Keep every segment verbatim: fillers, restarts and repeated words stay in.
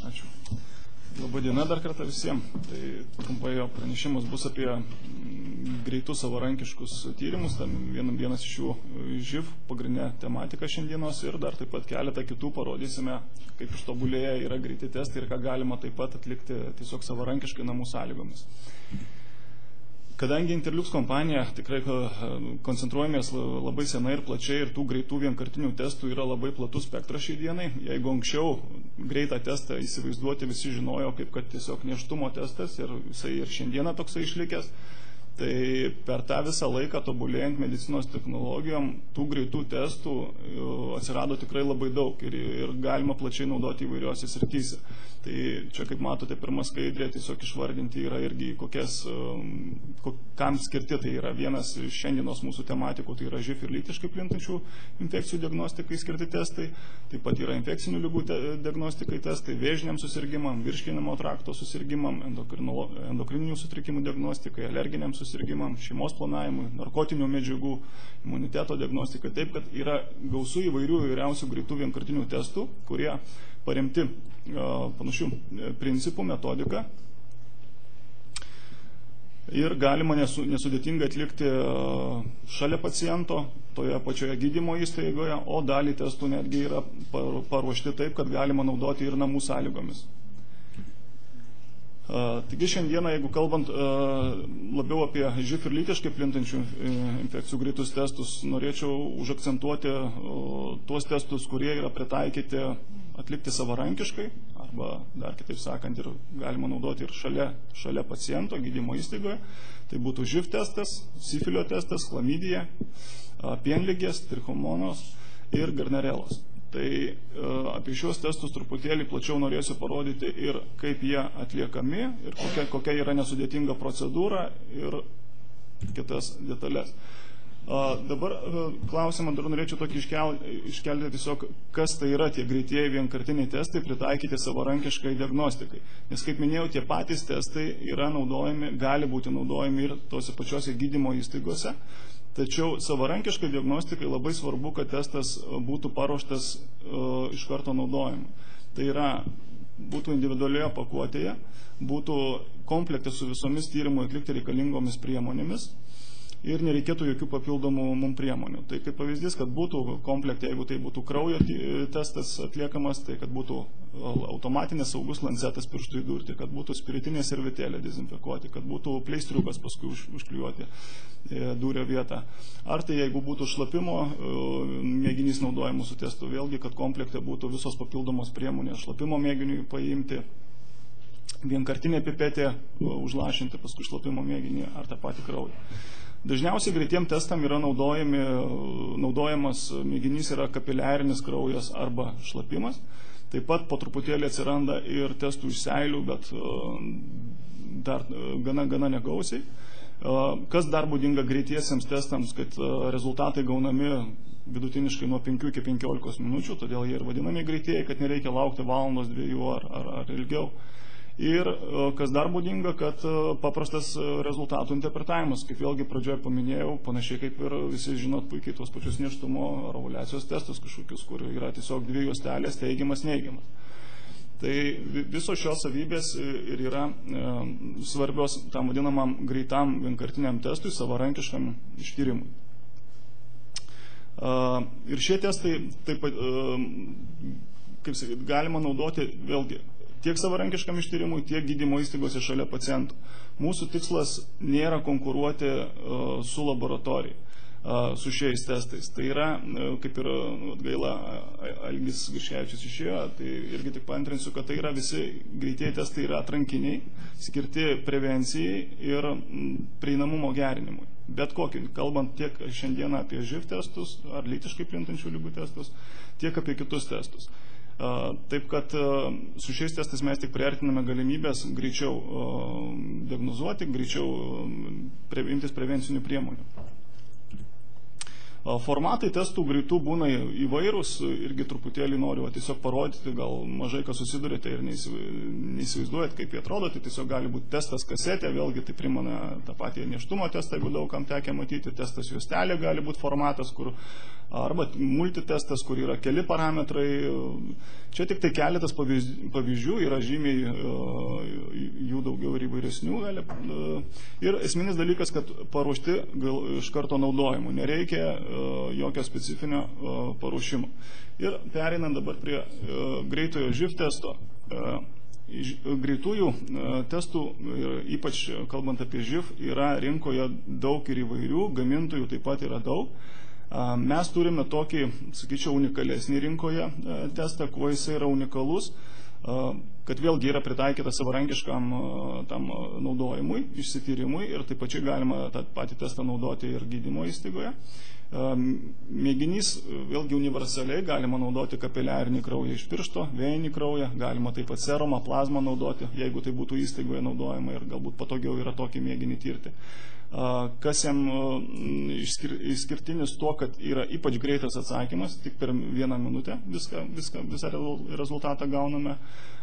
Ačiū. Labadiena dar kartą visiems. Tai trumpai jo pranešimas bus apie greitus savarankiškus tyrimus. Tam vienas iš jų živ, pagrindinė tematika šiandienos, ir dar taip pat keletą kitų parodysime, kaip ištobulėję yra greiti testai ir ką galima taip pat atlikti tiesiog savarankiškai namų sąlygomis. Kadangi Interlux kompanija tikrai koncentruojamės labai senai ir plačiai ir tų greitų vienkartinių testų yra labai platus spektras šiai dienai, jeigu anksčiau greitą testą įsivaizduoti visi žinojo kaip kad tiesiog nėštumo testas ir jisai ir šiandieną toksai išlikęs, tai per tą visą laiką tobulėjant medicinos technologijom tų greitų testų atsirado tikrai labai daug ir, ir galima plačiai naudoti įvairiuose srityse. Tai čia, kaip matote, pirma skaidrė tiesiog išvardinti yra irgi kokias, kam skirti. Tai yra vienas šiandienos mūsų tematikų, tai yra živ ir lytiškai plintančių infekcijų diagnostikai skirti testai, taip pat yra infekcinių ligų te, diagnostikai testai, vėžiniam susirgymam, virškinimo trakto susirgymam, endokrininių sutrikimų diagnostikai, alerginiam susirgymam, šeimos planavimui, narkotinių medžiagų, imuniteto diagnostikai. Taip, kad yra gausų įvairių įvairiausių greitų vienkartinių testų, kurie paremti panašių principų, metodiką. Ir galima nesudėtingai atlikti šalia paciento, toje pačioje gydymo įstaigoje, o dalį testų netgi yra paruošti taip, kad galima naudoti ir namų sąlygomis. Taigi šiandieną, jeigu kalbant labiau apie živ ir lytiškai plintančių infekcijų greitus testus, norėčiau užakcentuoti tuos testus, kurie yra pritaikyti atlikti savarankiškai, arba dar kitaip sakant, ir galima naudoti ir šalia, šalia paciento gydymo įstaigoje. Tai būtų živ testas, sifilio testas, chlamidija, pienligės, trichomonos ir garnerelos. Tai apie šios testus truputėlį plačiau norėsiu parodyti ir kaip jie atliekami, ir kokia, kokia yra nesudėtinga procedūra ir kitas detalės. Dabar klausimą dar norėčiau tokį iškelti, iškelti tiesiog, kas tai yra tie greitieji vienkartiniai testai pritaikyti savarankiškai diagnostikai. Nes, kaip minėjau, tie patys testai yra naudojami, gali būti naudojami ir tose pačiose gydymo įstaigose. Tačiau savarankiškai diagnostikai labai svarbu, kad testas būtų paruoštas uh, iš karto naudojimui. Tai yra, būtų individualioje pakuotėje, būtų komplekte su visomis tyrimui atlikti reikalingomis priemonėmis ir nereikėtų jokių papildomų mum priemonių. Tai kaip pavyzdys, kad būtų komplekte, jeigu tai būtų kraujo testas atliekamas, tai kad būtų automatinės saugus lancetas pirštų įdurti, kad būtų spiritinė servetėlė dezinfekuoti, kad būtų pleistriukas paskui už, užklijuoti e, dūrio vietą. Ar tai jeigu būtų šlapimo e, mėginys naudojimų su testu, vėlgi, kad komplekte būtų visos papildomos priemonės šlapimo mėginiui paimti, vienkartinė pipetė užlašinti paskui šlapimo mėginį ar tą patį kraują. Dažniausiai greitiem testam yra naudojami, naudojamas mėginys yra kapiliarinis kraujas arba šlapimas. Taip pat po truputėlį atsiranda ir testų iš seilių, bet dar gana, gana negausiai. Kas dar būdinga greitiesiems testams, kad rezultatai gaunami vidutiniškai nuo penkių iki penkiolikos minučių, todėl jie ir vadinami greitieji, kad nereikia laukti valandos, dviejų ar, ar, ar ilgiau. Ir kas dar būdinga, kad paprastas rezultatų interpretavimas, kaip vėlgi pradžioje paminėjau, panašiai kaip ir visi žinot puikiai tuos pačius nėštumo ar ovuliacijos testus kažkokius, kur yra tiesiog dvi juostelės, teigiamas, neigiamas. Tai visos šios savybės ir yra svarbios tam vadinamam greitam vienkartiniam testui, savarankiškam ištyrimui. Ir šie testai taip pat, kaip sakyt, galima naudoti vėlgi tiek savarankiškam ištyrimui, tiek gydymo įstaigose šalia pacientų. Mūsų tikslas nėra konkuruoti uh, su laboratorija, uh, su šiais testais. Tai yra, uh, kaip ir uh, gaila, Algis Griškevičius išėjo, tai irgi tik paantrinsiu, kad tai yra visi greitieji testai yra atrankiniai, skirti prevencijai ir mm, prieinamumo gerinimui. Bet kokį, kalbant tiek šiandieną apie živ testus ar lytiškai plintančių ligų testus, tiek apie kitus testus. Taip kad su šiais testais mes tik priartiname galimybės greičiau diagnozuoti, greičiau imtis prevencinių priemonių. Formatai testų greitų būna įvairūs, irgi truputėlį noriu tiesiog parodyti, gal mažai kas susidurite ir neįsivaizduojat, kaip jie atrodo. Tai tiesiog gali būti testas kasetė, vėlgi tai primena tą patį nėštumo testą, jeigu daug kam tekę matyti, testas juostelė gali būti formatas, kur arba multitestas, kur yra keli parametrai. Čia tik tai keletas pavyzdžių, yra žymiai jų daugiau ir įvairesnių. Ir esminis dalykas, kad paruošti iš karto naudojimu, nereikia jokio specifinio paruošimo. Ir pereinant dabar prie greitojo živ testo. Greitųjų testų, ypač kalbant apie živ, yra rinkoje daug ir įvairių, gamintojų taip pat yra daug. Mes turime tokį, sakyčiau, unikalesnį rinkoje testą, kuo jis yra unikalus, kad vėlgi yra pritaikyta savarankiškam tam naudojimui, išsityrimui ir taip pačiai galima tą patį testą naudoti ir gydymo įstaigoje. Mėginys vėlgi universaliai, galima naudoti kapiliarinį kraują iš piršto, vėjinį kraują, galima taip pat serumą, plazmą naudoti, jeigu tai būtų įstaigoje naudojama ir galbūt patogiau yra tokį mėginį tirti. Kas jam išskirtinis tuo, kad yra ypač greitas atsakymas, tik per vieną minutę viską, viską, visą rezultatą gauname,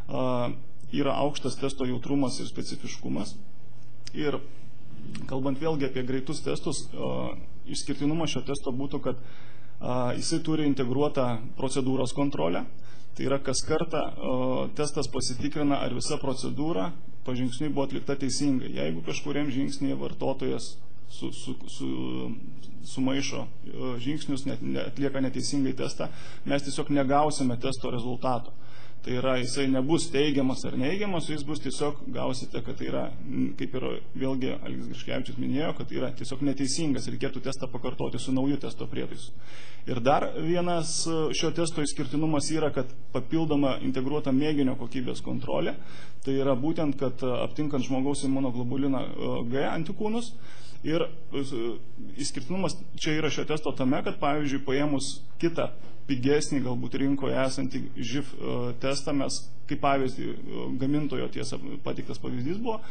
yra aukštas testo jautrumas ir specifiškumas. Ir kalbant vėlgi apie greitus testus, išskirtinumas šio testo būtų, kad a, jisai turi integruotą procedūros kontrolę. Tai yra, kas kartą a, testas pasitikrina, ar visa procedūra pažingsniui buvo atlikta teisingai. Jeigu kažkuriam žingsnėje vartotojas su, su, su, sumaišo žingsnius, net, atlieka neteisingai testą, mes tiesiog negausime testo rezultato. Tai yra, jisai nebus teigiamas ar neigiamas, jis bus tiesiog, gausite, kad tai yra, kaip ir vėlgi Algis Griškevičius minėjo, kad yra tiesiog neteisingas, reikėtų testą pakartoti su nauju testo prietaisu. Ir dar vienas šio testo išskirtinumas yra, kad papildoma integruota mėginio kokybės kontrolė, tai yra būtent, kad aptinkant žmogaus imunoglobuliną G antikūnus. Ir išskirtinumas čia yra šio testo tame, kad pavyzdžiui, paėmus kitą pigesnį, galbūt rinkoje esantį živ testą, mes, kaip pavyzdį, gamintojo tiesa pateiktas pavyzdys buvo,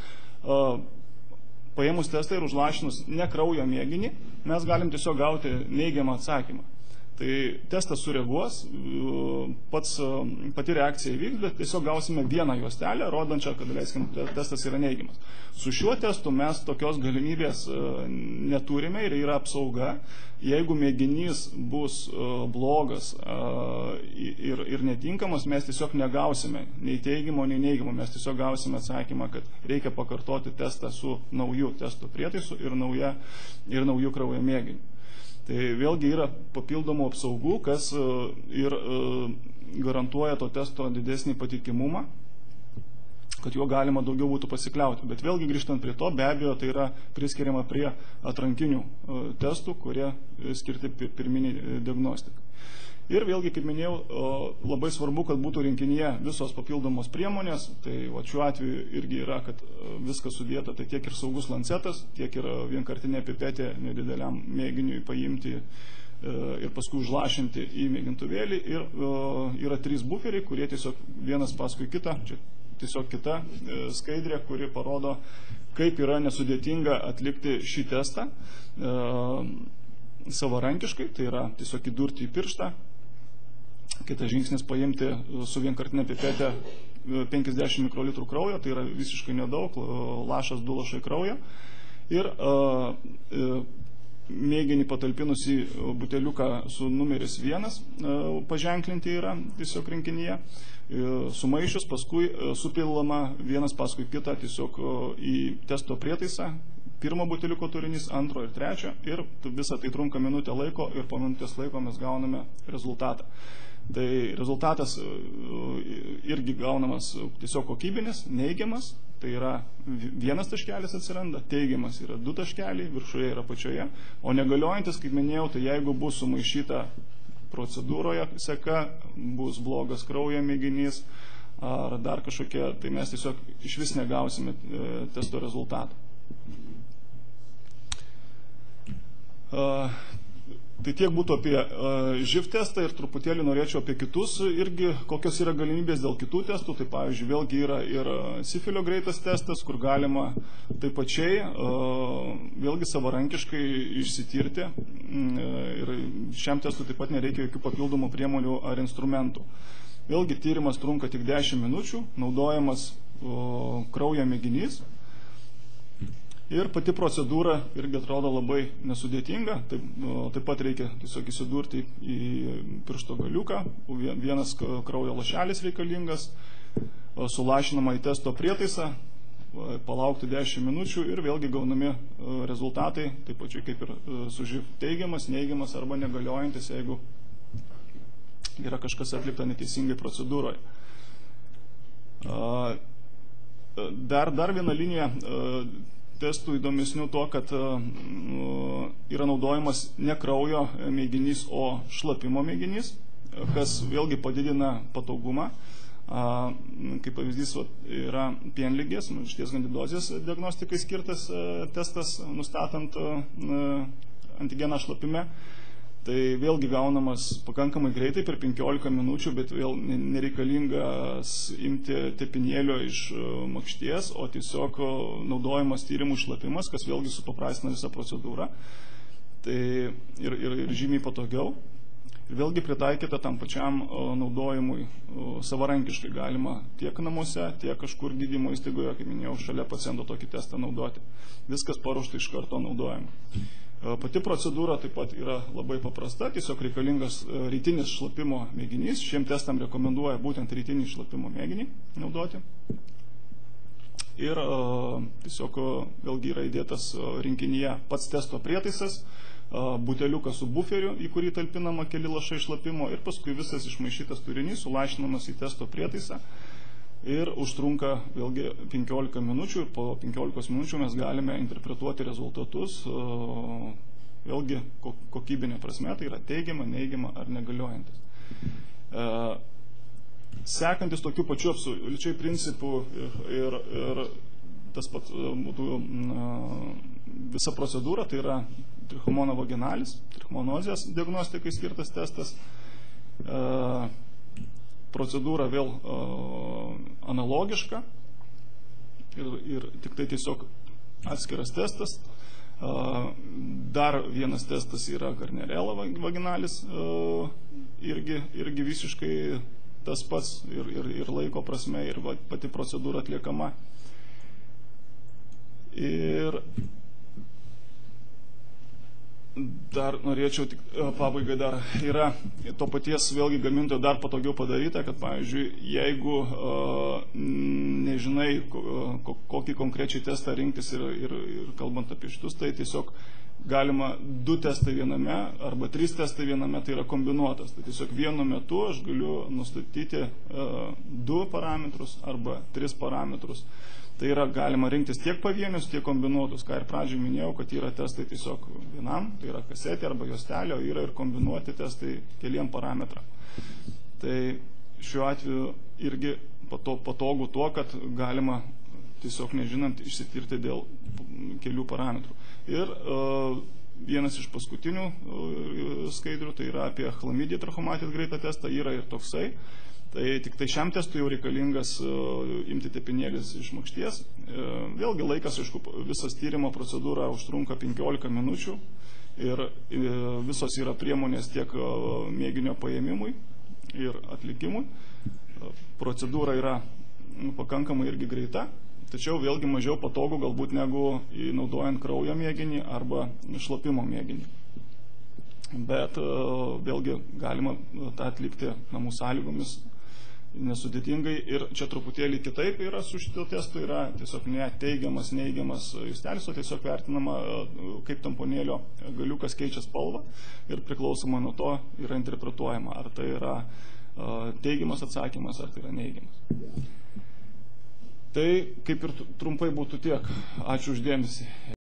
paėmus testą ir užlašinus ne kraujo mėginį, mes galim tiesiog gauti neigiamą atsakymą. Tai testas sureaguos, pats, pati reakcija įvyks, bet tiesiog gausime vieną juostelę, rodančią, kad, leiskim, testas yra neigiamas. Su šiuo testu mes tokios galimybės neturime ir yra apsauga. Jeigu mėginys bus blogas ir, ir netinkamas, mes tiesiog negausime nei teigiamo, nei neigiamo. Mes tiesiog gausime atsakymą, kad reikia pakartoti testą su nauju testo prietaisu ir, nauja, ir nauju kraujo mėginiu. Tai vėlgi yra papildomų apsaugų, kas ir garantuoja to testo didesnį patikimumą, kad juo galima daugiau būtų pasikliauti. Bet vėlgi grįžtant prie to, be abejo, tai yra priskiriama prie atrankinių testų, kurie skirti pirminiai diagnostikai. Ir vėlgi, kaip minėjau, labai svarbu, kad būtų rinkinyje visos papildomos priemonės. Tai va, šiuo atveju irgi yra, kad viskas sudėta, tai tiek ir saugus lancetas, tiek ir vienkartinė pipetė nedideliam mėginiui paimti ir paskui užlašinti į mėgintuvėlį. Ir yra trys buferiai, kurie tiesiog vienas paskui kitą, čia tiesiog kita skaidrė, kuri parodo, kaip yra nesudėtinga atlikti šį testą savarankiškai, tai yra tiesiog įdurti į pirštą. Kitas žingsnis paimti su vienkartinė pipetė penkiasdešimt mikrolitrų kraujo, tai yra visiškai nedaug, lašas du lašai kraujo. Ir uh, mėginį patalpinus į buteliuką su numeris vienas uh, paženklinti yra tiesiog rinkinyje. Uh, sumaišius, paskui uh, supilama vienas paskui kitą tiesiog uh, į testo prietaisą. Pirmo buteliuko turinys, antro ir trečio. Ir visą tai trunka minutę laiko ir po minutės laiko mes gauname rezultatą. Tai rezultatas irgi gaunamas tiesiog kokybinis, neigiamas, tai yra vienas taškelis atsiranda, teigiamas yra du taškeliai, viršuje ir apačioje, o negaliojantis, kaip minėjau, tai jeigu bus sumaišyta procedūroje seka, bus blogas kraujo mėginys ar dar kažkokie, tai mes tiesiog iš vis negausime testo rezultatą. Uh, Tai tiek būtų apie uh, živ testą ir truputėlį norėčiau apie kitus irgi, kokios yra galimybės dėl kitų testų. Tai pavyzdžiui, vėlgi yra ir sifilio greitas testas, kur galima taip pačiai uh, vėlgi savarankiškai išsitirti. Ir šiam testui taip pat nereikia jokių papildomų priemonių ar instrumentų. Vėlgi tyrimas trunka tik dešimt minučių, naudojamas uh, kraujo mėginys. Ir pati procedūra irgi atrodo labai nesudėtinga, taip, taip pat reikia tiesiog įsidurti į piršto galiuką, vienas kraujo lašelis reikalingas, sulašinama į testo prietaisą, palaukti dešimt minučių ir vėlgi gaunami rezultatai, taip pačiai kaip ir su živ teigiamas, neigiamas arba negaliojantis, jeigu yra kažkas atlikta neteisingai procedūroje. Dar, dar viena linija testų įdomesnių to, kad yra naudojamas ne kraujo mėginys, o šlapimo mėginys, kas vėlgi padidina patogumą. Kaip pavyzdys yra pienligės, miršties kandidozės diagnostikai skirtas testas, nustatant antigeną šlapime. Tai vėlgi gaunamas pakankamai greitai, per penkiolika minučių, bet vėl nereikalingas imti tepinėlio iš makšties, o tiesiog naudojamas tyrimų šlapimas, kas vėlgi supaprastina visą procedūrą. Tai ir, ir, ir žymiai patogiau. Ir vėlgi pritaikyta tam pačiam naudojimui savarankiškai galima tiek namuose, tiek kažkur gydymo įstaigoje, kaip minėjau, šalia paciento tokį testą naudoti. Viskas paruošta iš karto naudojama. Pati procedūra taip pat yra labai paprasta, tiesiog reikalingas rytinis šlapimo mėginys. Šiem testam rekomenduoja būtent rytinį šlapimo mėginį naudoti. Ir tiesiog vėlgi yra įdėtas rinkinyje pats testo prietaisas, buteliukas su buferiu, į kurį talpinama keli lašai šlapimo ir paskui visas išmaišytas turinys sulašinamas į testo prietaisą. Ir užtrunka vėlgi penkiolika minučių ir po penkiolikos minučių mes galime interpretuoti rezultatus vėlgi kokybinė prasme, tai yra teigiama, neigiama ar negaliojantis. Sekantis tokių pačių absoliučiai principų ir, ir, ir tas pat būtų visa procedūra, tai yra trichomono vaginalis, trichomonozės diagnostikai skirtas testas. Procedūra vėl uh, analogiška ir, ir tik tai tiesiog atskiras testas. Uh, dar vienas testas yra Garnerello vaginalis, uh, irgi, irgi visiškai tas pats ir, ir, ir laiko prasme, ir va, pati procedūra atliekama. Ir dar norėčiau, tik pabaigai dar yra to paties vėlgi gamintojo dar patogiau padaryta, kad pavyzdžiui, jeigu uh, nežinai, ko, kokį konkrečiai testą rinktis ir, ir, ir kalbant apie šitus, tai tiesiog galima du testai viename arba trys testai viename, tai yra kombinuotas. Tai tiesiog vienu metu aš galiu nustatyti uh, du parametrus arba tris parametrus. Tai yra galima rinktis tiek pavienius, tiek kombinuotus, ką ir pradžioj minėjau, kad yra testai tiesiog vienam, tai yra kasetė arba juostelė, o yra ir kombinuoti testai keliem parametram. Tai šiuo atveju irgi patogu tuo, kad galima tiesiog nežinant išsitirti dėl kelių parametrų. Ir uh, vienas iš paskutinių uh, skaidrių, tai yra apie chlamidija trachomatid greitą testą, yra ir toksai. Tai tik tai šiam testui jau reikalingas uh, imti tepinėlis iš makšties. Uh, vėlgi laikas, aišku, visas tyrimo procedūra užtrunka penkiolika minučių ir uh, visos yra priemonės tiek uh, mėginio paėmimui ir atlikimui. Uh, procedūra yra nu, pakankamai irgi greita, tačiau vėlgi mažiau patogu galbūt negu naudojant kraujo mėginį arba šlapimo mėginį. Bet uh, vėlgi galima tą atlikti namų sąlygomis nesudėtingai ir čia truputėlį kitaip yra su šito testu, yra tiesiog ne teigiamas, neigiamas justelis, o tiesiog vertinama, kaip tamponėlio galiukas keičia spalvą ir priklausoma nuo to yra interpretuojama, ar tai yra teigiamas atsakymas, ar tai yra neigiamas. Tai kaip ir trumpai būtų tiek. Ačiū uždėmesį.